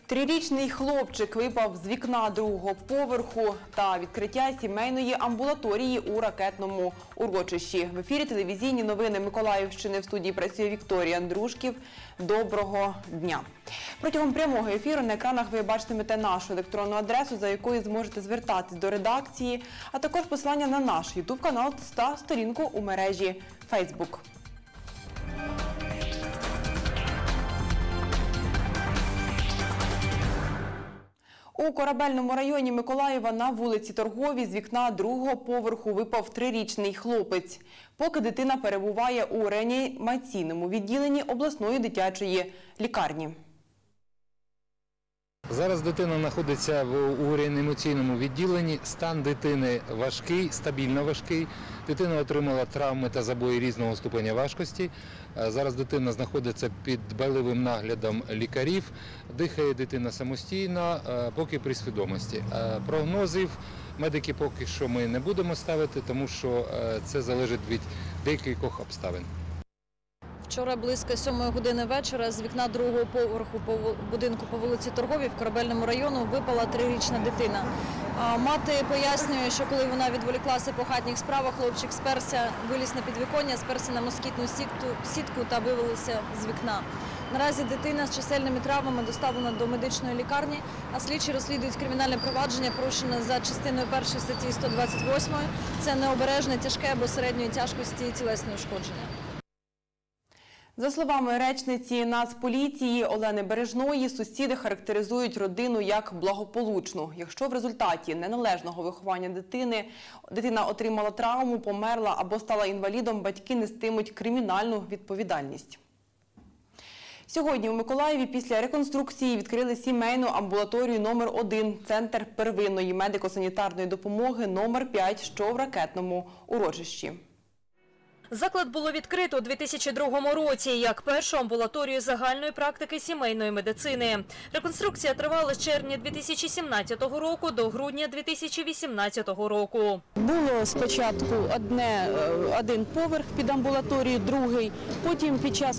Трирічний хлопчик випав з вікна другого поверху та відкриття сімейної амбулаторії у ракетному урочищі. В ефірі телевізійні новини Миколаївщини. В студії працює Вікторія Андрушків. Доброго дня! Протягом прямого ефіру на екранах ви бачитимете нашу електронну адресу, за якою зможете звертатись до редакції, а також посилання на наш ютуб-канал та сторінку у мережі Facebook. У Корабельному районі Миколаєва на вулиці Торговій з вікна другого поверху випав трирічний хлопець. Поки дитина перебуває у реанімаційному відділенні обласної дитячої лікарні. Зараз дитина знаходиться у реанімаційному відділенні. Стан дитини важкий, стабільно важкий. Дитина отримала травми та забої різного ступеня важкості. Зараз дитина знаходиться під дбайливим наглядом лікарів. Дихає дитина самостійно, поки при свідомості. Прогнозів медики поки що ми не будемо ставити, тому що це залежить від декількох обставин. Вчора близько 7 години вечора з вікна другого поверху будинку по вулиці Торговій в Корабельному району випала 3-річна дитина. Мати пояснює, що коли вона відволіклася по хатніх справах, хлопчик сперся, виліз на підвіконня, сперся на москітну сітку та вивалився з вікна. Наразі дитина з чисельними травмами доставлена до медичної лікарні, а слідчі розслідують кримінальне провадження, порушене за частиною 1 статті 128. Це необережне, тяжке або середньої тяжкості тілесні ушкодження. За словами речниці Нацполіції Олени Бережної, сусіди характеризують родину як благополучну. Якщо в результаті неналежного виховання дитина отримала травму, померла або стала інвалідом, батьки нестимуть кримінальну відповідальність. Сьогодні у Миколаєві після реконструкції відкрили сімейну амбулаторію номер 1 «Центр первинної медико-санітарної допомоги номер 5, що в ракетному урочищі. Заклад було відкрито у 2002 році як першу амбулаторію загальної практики сімейної медицини. Реконструкція тривала з червня 2017 року до грудня 2018 року. Було спочатку один поверх під амбулаторію, другий. Потім під час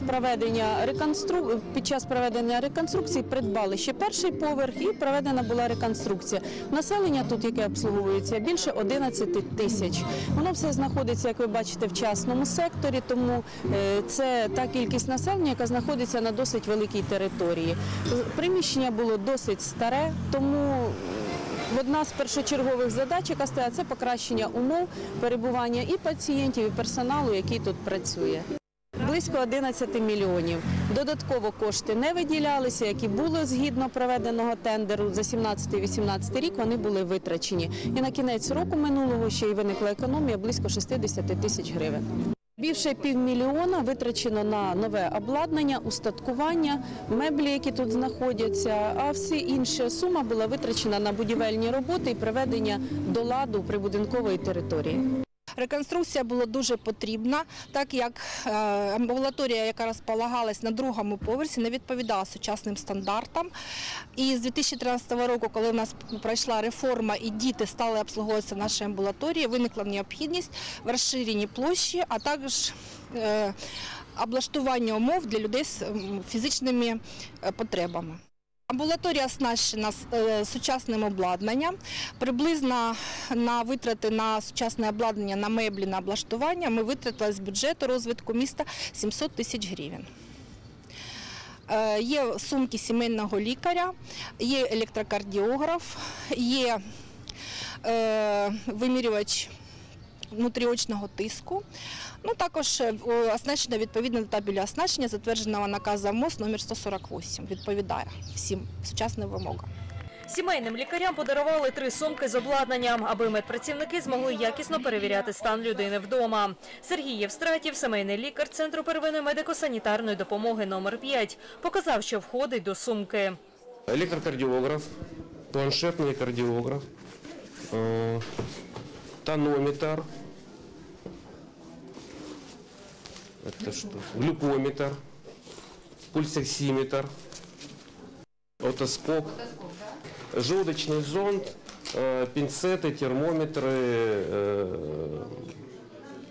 проведення реконструкції придбали ще перший поверх і проведена була реконструкція. Населення тут, яке обслуговується, більше 11 тисяч. Воно все знаходиться, як ви бачите, в частному секторі, тому це та кількість населення, яка знаходиться на досить великій території. Приміщення було досить старе, тому одна з першочергових задач, яка стоїть, це покращення умов перебування і пацієнтів, і персоналу, який тут працює. Близько 11 мільйонів. Додатково кошти не виділялися, які були згідно проведеного тендеру за 17-18 рік, вони були витрачені. І на кінець року минулого ще й виникла економія близько 60 тисяч гривень. Більше півмільйона витрачено на нове обладнання, устаткування, меблі, які тут знаходяться, а всі інша сума була витрачена на будівельні роботи і приведення до ладу прибудинкової території. Реконструкція була дуже потрібна, так як амбулаторія, яка розполагалась на другому поверсі, не відповідала сучасним стандартам. І з 2013 року, коли в нас пройшла реформа і діти стали обслуговуватися в нашій амбулаторії, виникла необхідність в розширенні площі, а також облаштування умов для людей з фізичними потребами. Амбулаторія оснащена сучасним обладнанням. Приблизно на витрати на сучасне обладнання, на меблі, на облаштування ми витратили з бюджету розвитку міста 700 тисяч гривень. Є сумки сімейного лікаря, є електрокардіограф, є вимірювач внутріочного тиску. Також оснащено відповідно до табелі оснащення, затвердженого наказом МОЗ номер 148, відповідає всім сучасним вимогам. Сімейним лікарям подарували 3 сумки з обладнанням, аби медпрацівники змогли якісно перевіряти стан людини вдома. Сергій Євстратів, сімейний лікар Центру первинної медико-санітарної допомоги номер 5, показав, що входить до сумки. Електрокардіограф, планшетний кардіограф, тонометр, глюкометр, пульсоксиметр, отоскоп, желудочный зонд, пинцеты, термометры,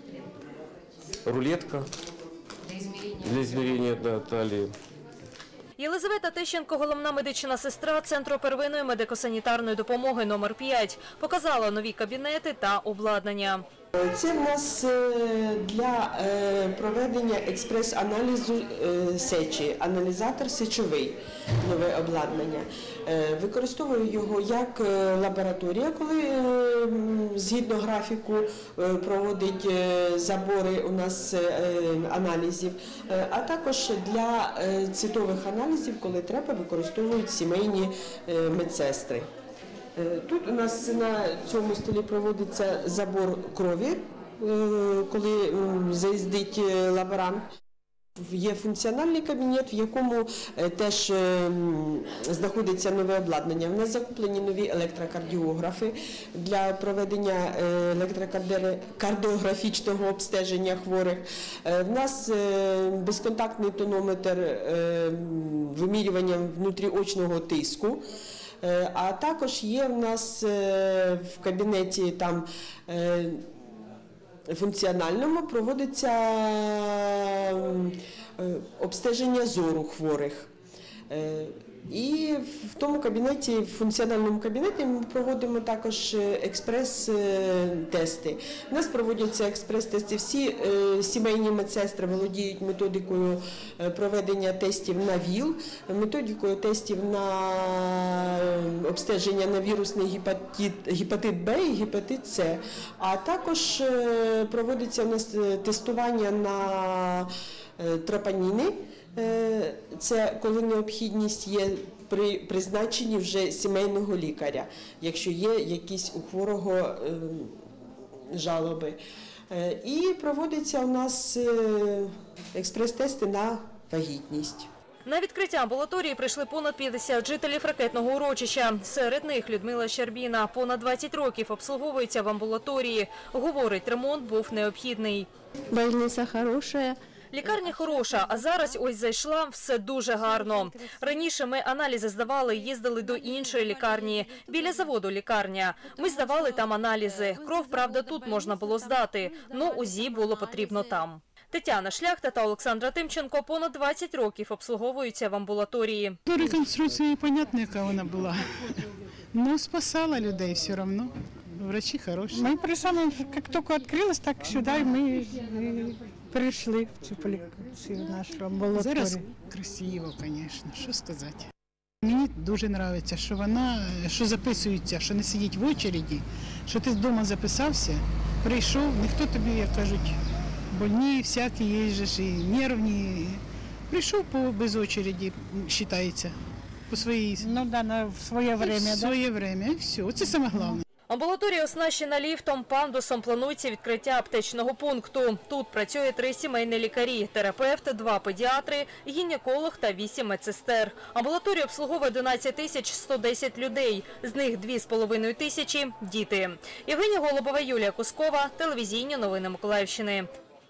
рулетка для измерения талии. Єлизавета Тищенко, головна медична сестра Центру первинної медико-санітарної допомоги номер 5, показала нові кабінети та обладнання. Це в нас для проведення експрес-аналізу сечі, аналізатор сечовий, нове обладнання. Використовую його як лабораторія, коли згідно графіку проводить забори у нас аналізів, а також для цитових аналізів, коли треба, використовують сімейні медсестри. Тут у нас на цьому столі проводиться забор крові, коли заїздить лаборант. Є функціональний кабінет, в якому теж знаходиться нове обладнання. У нас закуплені нові електрокардіографи для проведення електрокардіографічного обстеження хворих. У нас безконтактний тонометр вимірювання внутріочного тиску. А також є в нас в кабінеті там функціональному проводиться обстеження зору хворих. І в тому кабінеті, в функціональному кабінеті ми проводимо також експрес-тести. У нас проводяться експрес-тести. Всі сімейні медсестри володіють методикою проведення тестів на ВІЛ, методикою тестів на обстеження на вірусний гепатит Б і гепатит С. А також проводиться у нас тестування на тропоніни. Це коли необхідність є при призначенні вже сімейного лікаря, якщо є якісь у хворого жалоби. І проводяться у нас експрес-тести на вагітність. На відкриття амбулаторії прийшли понад 50 жителів ракетного урочища. Серед них Людмила Щербіна. Понад 20 років обслуговується в амбулаторії. Говорить, ремонт був необхідний. Больниця хороша. Лікарня хороша, а зараз ось зайшла, все дуже гарно. Раніше ми аналізи здавали, їздили до іншої лікарні. Біля заводу лікарня. Ми здавали там аналізи. Кров, правда, тут можна було здати. Ну, УЗІ було потрібно там. Тетяна Шляхта та Олександра Тимченко понад 20 років обслуговуються в амбулаторії. До реконструкції, понятно, яка вона була. Ну, спасала людей все одно. Врачі хороші. Ми прийшли, як тільки відкрилось, так сюди ми прийшли в цю нашу амбулаторію. Зараз красиво, звісно, що сказати. Мені дуже подобається, що вона, що записується, що не сидіть в очереді, що ти вдома записався, прийшов, ніхто тобі, як кажуть, больні, всякі їжджеш, і нервні. Прийшов без очереді, вважається, по своїй... Ну да, в своє время, в своє время, і все. Це саме головне. Амбулаторія оснащена ліфтом, пандусом, планується відкриття аптечного пункту. Тут працює 3 сімейні лікарі, терапевт, 2 педіатри, гінеколог та 8 медсестер. Амбулаторія обслуговує 11 110 людей, з них 2,5 тисячі – діти. Євгенія Голубова, Юлія Кускова, телевізійні новини Миколаївщини.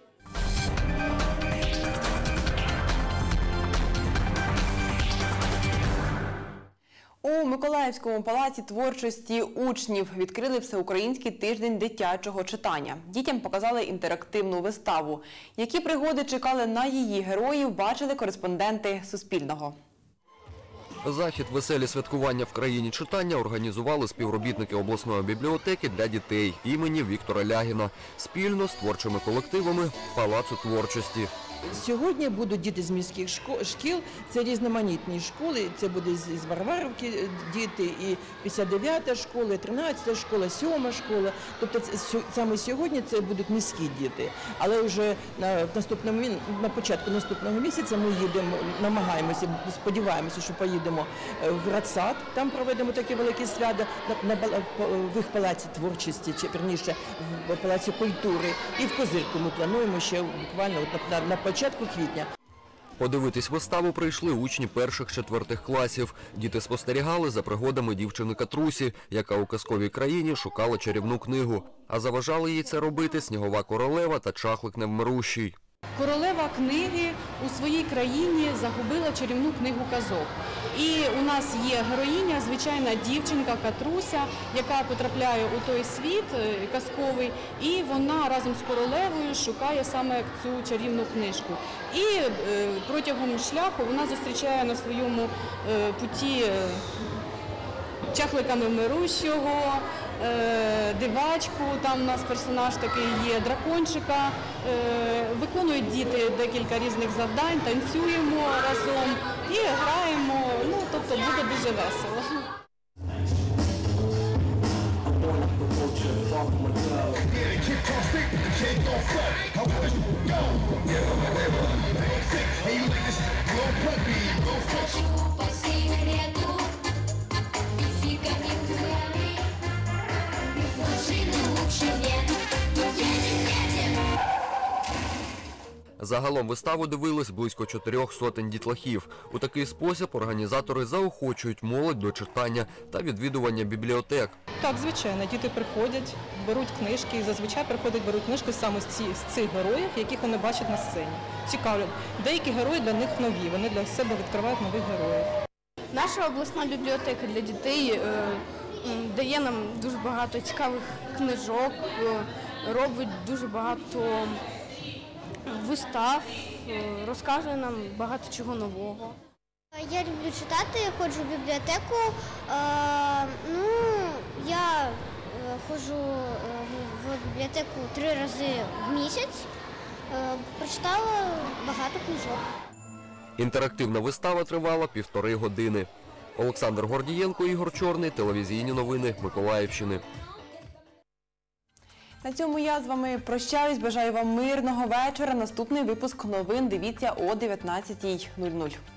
У Миколаївському палаці творчості учнів відкрили всеукраїнський тиждень дитячого читання. Дітям показали інтерактивну виставу. Які пригоди чекали на її героїв, бачили кореспонденти Суспільного. Захід «Веселі святкування в країні читання» організували співробітники обласної бібліотеки для дітей імені Віктора Лягіна спільно з творчими колективами Палацу творчості. Сьогодні будуть діти з міських шкіл, це різноманітні школи, це буде з Варварівки діти, і 59-та школа, і 13-та школа, 7-та школа. Тобто саме сьогодні це будуть міські діти. Але вже на початку наступного місяця ми їдемо, намагаємося, сподіваємося, що поїдемо в Радсад, там проведемо таке велике свято, в їх Палаці творчості, чи вірніше в Палаці культури. І в Козирку ми плануємо ще буквально на початку квітня. Подивитись виставу прийшли учні 1-4 класів. Діти спостерігали за пригодами дівчини Катрусі, яка у казковій країні шукала чарівну книгу. А заважали їй це робити Снігова королева та Чахлик Невмирущий. Королева книги у своїй країні загубила чарівну книгу казок. І у нас є героїня, звичайна дівчинка Катруся, яка потрапляє у той світ казковий, і вона разом з королевою шукає саме цю чарівну книжку. І протягом шляху вона зустрічає на своєму путі чахлика Немирущого, дивачку, там у нас персонаж такий є, дракончика. Виконують діти декілька різних завдань, танцюємо разом і граємо, тобто буде дуже весело. Загалом виставу дивились близько 400 дітлахів. У такий спосіб організатори заохочують молодь до читання та відвідування бібліотек. Так, звичайно, діти приходять, беруть книжки і зазвичай беруть книжки саме з цих героїв, яких вони бачать на сцені. Цікавлять. Деякі герої для них нові, вони для себе відкривають нових героїв. Наша обласна бібліотека для дітей дає нам дуже багато цікавих книжок, робить дуже багато вистав, розказує нам багато чого нового. Я люблю читати, я ходжу в бібліотеку. Я ходжу в бібліотеку 3 рази в місяць. Прочитала багато книжок. Інтерактивна вистава тривала 1,5 години. Олександр Гордієнко, Ігор Чорний, телевізійні новини Миколаївщини. На цьому я з вами прощаюсь. Бажаю вам мирного вечора. Наступний випуск новин дивіться о 19:00.